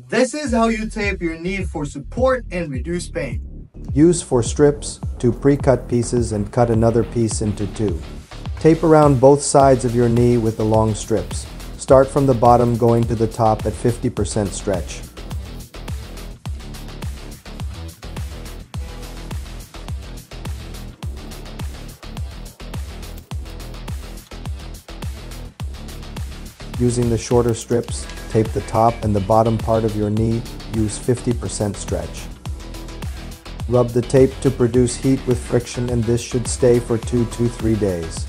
This is how you tape your knee for support and reduce pain. Use for strips, 2 pre-cut pieces and cut another piece into 2. Tape around both sides of your knee with the long strips. Start from the bottom going to the top at 50% stretch. Using the shorter strips, tape the top and the bottom part of your knee. Use 50% stretch. Rub the tape to produce heat with friction, and this should stay for 2 to 3 days.